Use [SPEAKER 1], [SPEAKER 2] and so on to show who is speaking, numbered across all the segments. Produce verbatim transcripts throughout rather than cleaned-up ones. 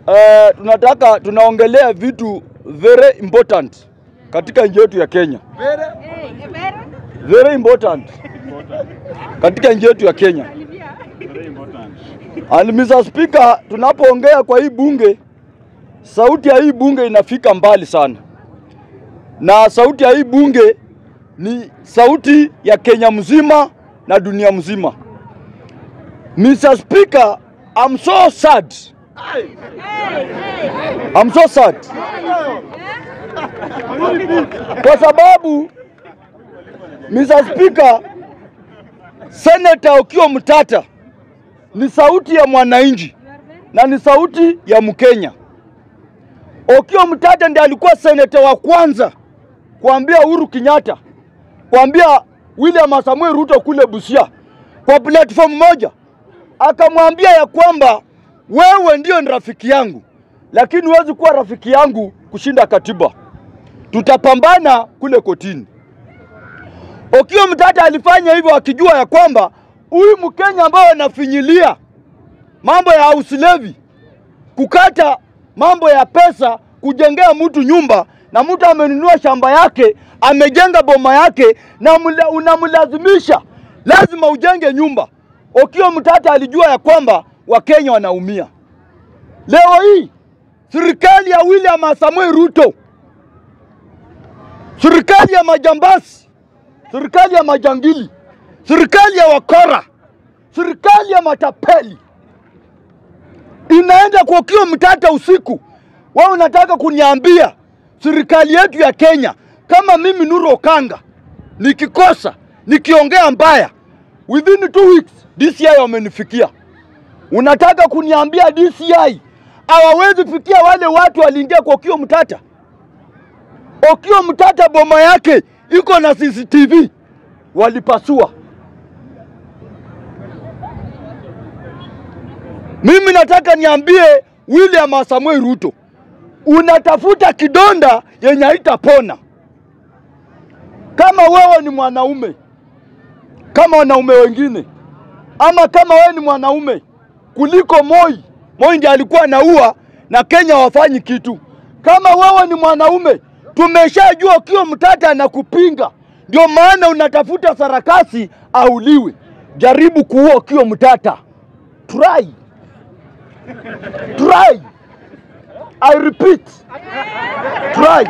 [SPEAKER 1] uh, tunataka tunaongelea vitu very important katika nchi yetu ya Kenya. Very, very important katika nchi yetu ya Kenya. And Mister Speaker, tunapoongea kwa hii bunge, sauti ya hii bunge inafika mbali sana. Na sauti ya hii bunge ni sauti ya Kenya mzima na dunia mzima. Mister Speaker, I'm so sad. I'm so sad. Kwa sababu Mister Speaker, Senator Okiya Mtata ni sauti ya mwananchi na ni sauti ya Mkenya. Okiya Mtata ndiye alikuwa senator wa kwanza kuambia Uhuru Kenyatta, kuambia William Samoei Ruto kule Busia kwa platform moja, akamwambia ya kwamba wewe ndio ni rafiki yangu, lakini huwezi kuwa rafiki yangu kushinda katiba. Tutapambana kule kotini. Okiya Mtata alifanya hivyo akijua ya kwamba huyu Mkenya ambao anafinyilia mambo ya house levy, kukata mambo ya pesa, kujengea mtu nyumba, na mtu amenunua shamba yake, amejenga boma yake, na unamlazimisha lazima ujenge nyumba. Okiya Mtata alijua ya kwamba Wakenya wanaumia. Leo hii serikali ya William Samoei Ruto, serikali ya majambasi, serikali ya majangili, serikali ya wakora, serikali ya matapeli inaenda kwa Okiya Mtata usiku. Wao unataka kuniambia serikali yetu ya Kenya, kama mimi Nuru Okanga nikikosa, nikiongea mbaya, within two weeks D C I wamenifikia. Unataka kuniambia D C I hawawezi fikia wale watu waliingia kwa Okiya Mtata? Okiya Mtata boma yake iko na C C T V, walipasua. Mimi nataka niambie William Samoei Ruto, unatafuta kidonda yenye haitapona. Kama wewe ni mwanaume, kama wanaume wengine, ama kama wewe ni mwanaume kuliko Moi, Moi ndiye alikuwa anaua na Kenya wafanyi kitu. Kama wewe ni mwanaume, tumeshajua Okiya Mtata anakupinga, ndio maana unatafuta sarakasi auliwe. Jaribu kuua Okiya Mtata. Try. Try. I repeat. Try.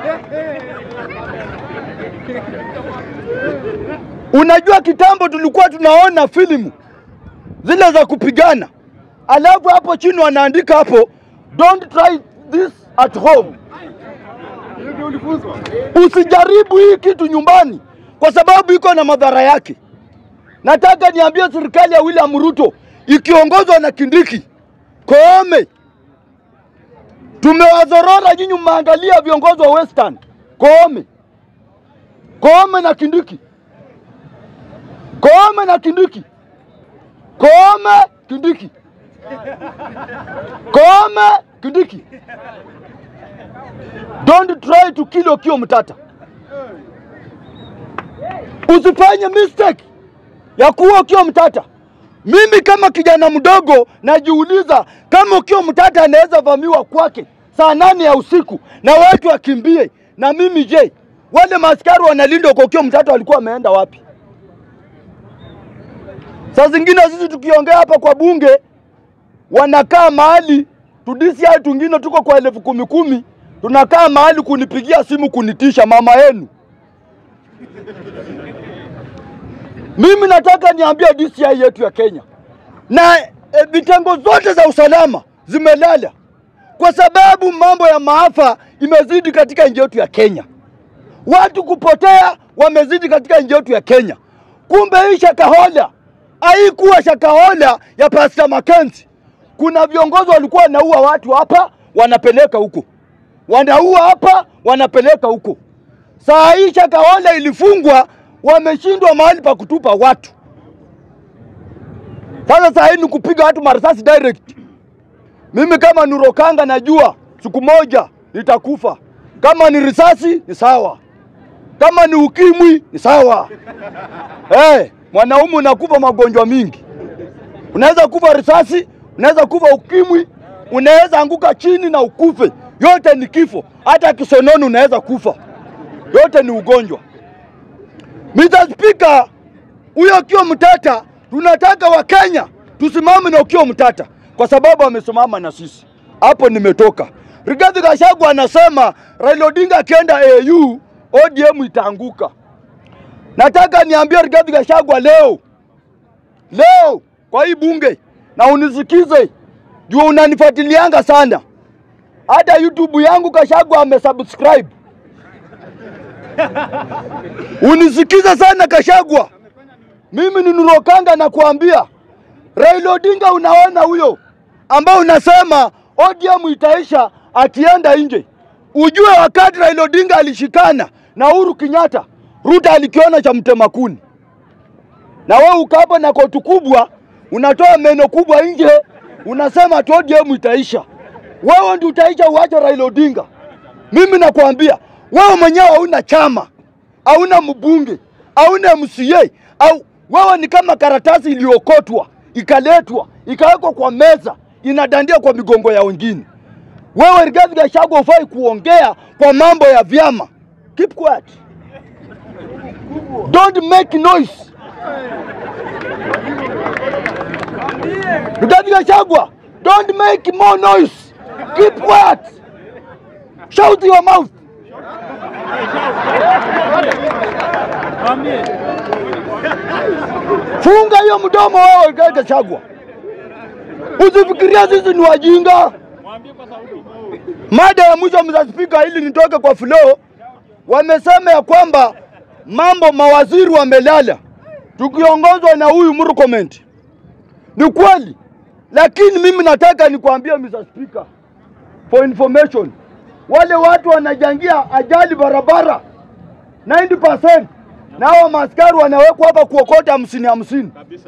[SPEAKER 1] Unajua kitambo tulikuwa tunaona filamu zile za kupigana, alafu hapo chini wanaandika hapo, don't try this at home. Usijaribu hii kitu nyumbani kwa sababu iko na madhara yake. Nataka niambie serikali ya William Ruto ikiongozwa na Kindiki, Koome, tumewazorora nyinyi, mmeangalia viongozi wa Western, Koome, Koome na Kindiki, Koome na Kindiki, Koome, Kindiki, Koome, Kindiki. Don't try to kill Okiya Mtata. Usifanye mistake ya kuua Okiya Mtata. Mimi kama kijana mdogo najiuliza, kama Okiya Mtata anaweza vamiwa kwake saa nane ya usiku na watu wakimbie, na mimi je, wale maaskari wanalinda kwa Okiya Mtata walikuwa wameenda wapi? Saa zingine sisi tukiongea hapa kwa bunge, wanakaa mahali tu D C I tungine tuko kwa elfu kumi kumi, tunakaa mahali kunipigia simu kunitisha mama yenu. Mimi nataka niambia D C I yetu ya Kenya na e, vitengo zote za usalama zimelala kwa sababu mambo ya maafa imezidi katika nchi yetu ya Kenya. Watu kupotea wamezidi katika nchi yetu ya Kenya. Kumbe hii Shakahola haikuwa Shakahola ya Pastor Mackenzie. Kuna viongozi walikuwa wanaua watu hapa, wanapeleka huko. Wanaua hapa, wanapeleka huko. Saa hii Shakahola ilifungwa, wameshindwa mahali pa kutupa watu. Sasa saa hii ni kupiga watu marisasi direct. Mimi kama Nuru Okanga najua siku moja nitakufa. Kama ni risasi ni sawa, kama ni ukimwi ni sawa. Eh, hey, mwanaume unakufa magonjwa mingi. Unaweza kufa risasi, unaweza kufa ukimwi, unaweza anguka chini na ukufe. Yote ni kifo. Hata kisonono unaweza kufa. Yote ni ugonjwa. Mister Speaker, huyo Okiya Mtata, tunataka wa Kenya tusimame na Okiya Mtata kwa sababu amesimama na sisi. Hapo nimetoka. Rigathi Gachagua anasema Raila Odinga akienda A U O D M itaanguka. Nataka niambie Rigathi Gachagua leo. Leo kwa hii bunge na unisikize. Juu unanifuatilianga sana. Hata YouTube yangu Gachagua amesubscribe. Unisikize sana Gachagua. Mimi ni Nurokanga na kuambia Raila Odinga, unaona huyo ambao unasema O D M itaisha akienda nje. Ujue wakati Raila Odinga alishikana na Uhuru Kenyatta, Ruto alikiona cha mtemakuni. Na wewe ukapo na koti kubwa, unatoa meno kubwa nje, unasema O D M itaisha. Wewe ndio utaisha uache Raila Odinga. Mimi nakwambia, wewe mwenyewe hauna chama, hauna mbunge, hauna M C A, au wewe ni kama karatasi iliyokotwa, ikaletwa, ikawekwa kwa meza, inadandia kwa migongo ya wengine. Wewe Rigathi Gachagua ufai kuongea kwa mambo ya vyama. Keep quiet. Don't make noise. Rigathi Gachagua, don't make more noise. Keep quiet. Shout your mouth. Funga hiyo mdomo wewe Rigathi Gachagua. Usifikiria sisi ni wajinga. Mada ya mwisho Mister Speaker, ili nitoke kwa flow, wamesema ya kwamba mambo mawaziri wamelala tukiongozwa na huyu Murkomen. Ni kweli, lakini mimi nataka nikwambie Mister Speaker, for information, wale watu wanajangia ajali barabara ninety percent na hao maskari wanawekwa hapa kuokota hamsini hamsini kabisa.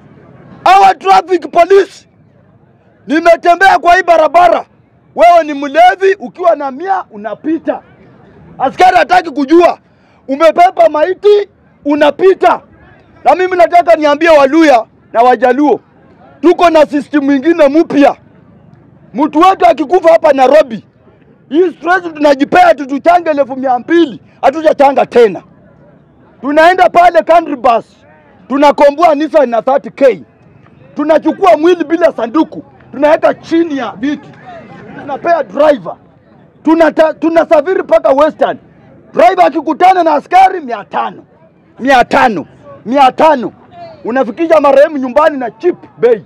[SPEAKER 1] Hawa traffic police, nimetembea kwa hii barabara, wewe ni mlevi ukiwa na mia unapita. Askari hataki kujua umepepa maiti unapita. Na mimi nataka niambie Waluya na Wajaluo, tuko na system nyingine mpya. Mtu wetu akikufa hapa Nairobi, hii stress tunajipea tutuchange elfu mia mbili, hatujachanga tena. Tunaenda pale country bus, tunakomboa Nissan na thirty K. Tunachukua mwili bila sanduku, tunaweka chini ya viti. Tunapea driver. Tunata, tunasafiri paka Western. Driver akikutana na askari mia tano. Mia tano. Mia tano. Unafikisha marehemu nyumbani na cheap bei.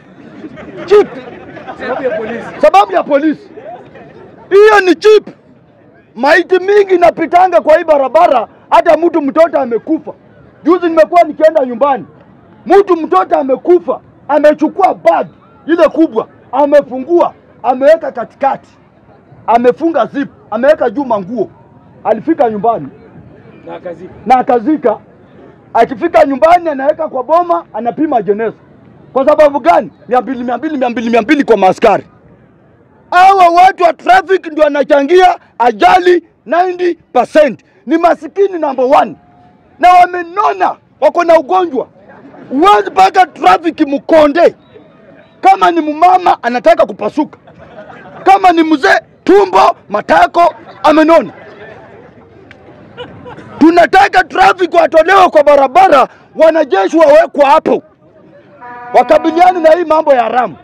[SPEAKER 1] Cheap. Sababu ya polisi. Sababu ya polisi. Hiyo ni cheap. Maiti mingi napitanga kwa hii barabara, hata mtu mtoto amekufa. Juzi nimekuwa nikienda nyumbani. Mtu mtoto amekufa, amechukua bag ile kubwa, amefungua, ameweka katikati, amefunga zip, ameweka juu manguo. Alifika nyumbani na akazika. Na akazika. Akifika nyumbani anaweka kwa boma, anapima jeneza. Kwa sababu gani? mia mbili mia mbili mia mbili mia mbili kwa maaskari. Hawa watu wa traffic ndio wanachangia ajali ninety percent. Ni masikini number one. Na wamenona, wako na ugonjwa. Uwezi paka traffic mkonde. Kama ni mumama anataka kupasuka, kama ni mzee tumbo matako amenona. Tunataka traffic watolewe kwa barabara, wanajeshi wawekwa hapo wakabiliane na hii mambo ya haramu.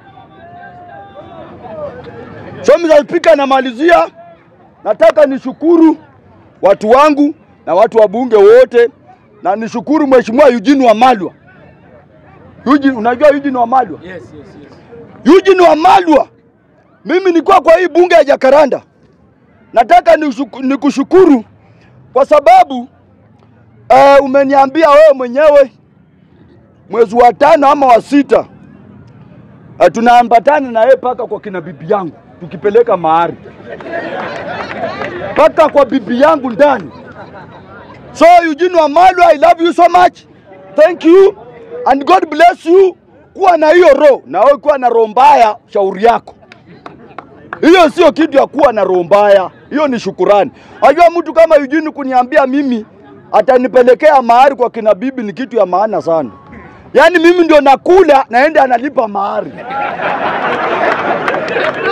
[SPEAKER 1] So Mister Speaker, namalizia, nataka nishukuru watu wangu na watu wa bunge wote, na nishukuru Mheshimiwa Eugene Wamalwa. Eugene, unajua Eugene Wamalwa? Yes, yes, yes. Eugene Wamalwa, mimi nilikuwa kwa hii bunge ya Jacaranda. Nataka nikushukuru kwa sababu uh, umeniambia wewe mwenyewe mwezi wa tano ama wa sita uh, tunaambatana na yeye paka kwa kina bibi yangu, tukipeleka mahari paka kwa bibi yangu ndani. So Eugene Wamalwa, I love you so much. Thank you and God bless you. Kuwa na hiyo roho, na wewe kuwa na roho mbaya, shauri yako. Hiyo sio kitu ya kuwa na roho mbaya, hiyo ni shukurani. Unajua mtu kama Eugene kuniambia mimi atanipelekea mahari kwa kina bibi ni kitu ya maana sana. Yaani mimi ndio nakula naenda analipa mahari.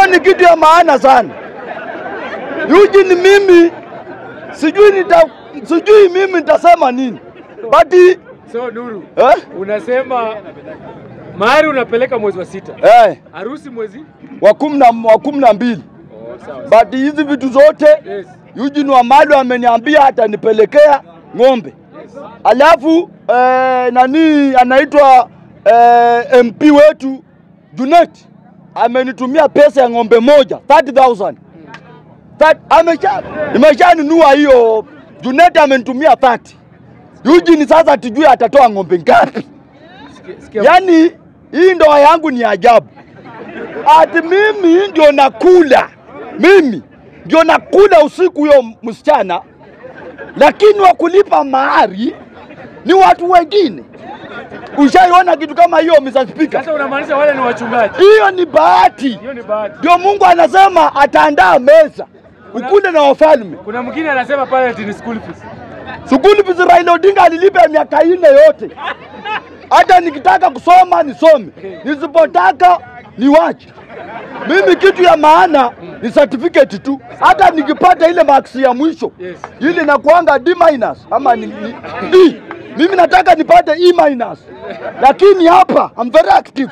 [SPEAKER 1] ni kitu ya maana sana. Eugene, mimi sijui nita sijui mimi nitasema nini. But
[SPEAKER 2] so Nuru,
[SPEAKER 1] eh?
[SPEAKER 2] Unasema mahari unapeleka mwezi wa sita.
[SPEAKER 1] Eh.
[SPEAKER 2] Harusi mwezi
[SPEAKER 1] wa kumi na wa kumi na mbili.
[SPEAKER 2] Oh, sawa.
[SPEAKER 1] But hizi vitu zote
[SPEAKER 2] Yes.
[SPEAKER 1] Eugene Wamalwa ameniambia atanipelekea ng'ombe.
[SPEAKER 2] Yes.
[SPEAKER 1] Alafu eh, nani anaitwa eh, M P wetu Junet amenitumia pesa ya ng'ombe moja thirty thousand. That amesha nimeshanunua hiyo. Junet amenitumia thirty. Eugene sasa tujue atatoa ng'ombe ngapi. Yaani hii ndoa yangu ni ajabu. Ati mimi ndio nakula. Mimi ndio nakula usiku huyo msichana, lakini wa kulipa mahari ni watu wengine. Ushaiona kitu kama hiyo, Mister Speaker?
[SPEAKER 2] Sasa unamaanisha wale ni wachungaji?
[SPEAKER 1] Hiyo ni bahati.
[SPEAKER 2] Hiyo ni bahati.
[SPEAKER 1] Ndio Mungu anasema ataandaa meza ukule na wafalme.
[SPEAKER 2] Kuna mwingine anasema pale ni school fees.
[SPEAKER 1] School fees Raila Odinga alilipa miaka nne yote. Hata nikitaka kusoma nisome, nisipotaka niwache. Mimi kitu ya maana ni certificate tu. Hata nikipata ile marks ya mwisho,
[SPEAKER 2] Yes.
[SPEAKER 1] ile nakuanga D minus ama ni, ni D. Mimi nataka nipate E minus. Lakini hapa I'm very active.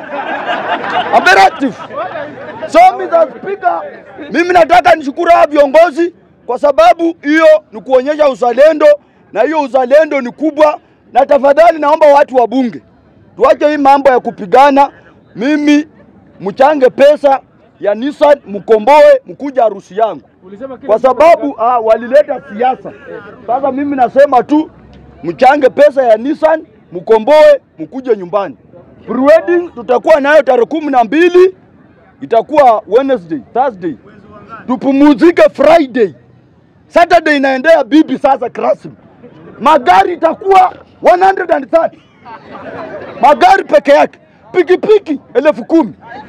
[SPEAKER 1] I'm very active. So Mister Speaker, mimi nataka nishukuru hawa viongozi kwa sababu hiyo ni kuonyesha uzalendo, na hiyo uzalendo ni kubwa. Na tafadhali naomba watu wa bunge tuache hii mambo ya kupigana. Mimi mchange pesa ya Nissan mkomboe mkuja harusi yangu, kwa sababu ah, walileta siasa. Sasa mimi nasema tu mchange pesa ya Nissan mkomboe mkuje nyumbani. Pre-wedding tutakuwa nayo tarehe kumi na mbili, itakuwa Wednesday, Thursday. Tupumuzike Friday. Saturday inaendea bibi sasa rasmi. Magari itakuwa one hundred thirty. Magari peke yake. Pikipiki elfu kumi.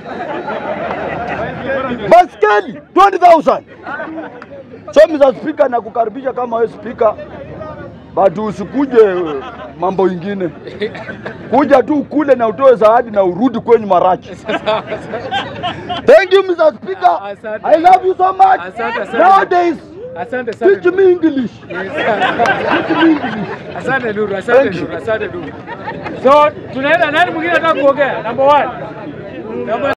[SPEAKER 1] Baskeli twenty thousand. So Mister Speaker, na kukaribisha kama wewe speaker, bado usikuje mambo ingine. Kuja tu kule na utoe zawadi na urudi kwenye marachi. Thank you Mister Speaker. I love you so much. Nowadays
[SPEAKER 2] Asante sana.
[SPEAKER 1] teach me English.
[SPEAKER 2] Yes.
[SPEAKER 1] Teach me English.
[SPEAKER 2] Asante Nuru, asante Nuru, asante Nuru. So tunaenda, nani mwingine anataka kuongea? Number one. Number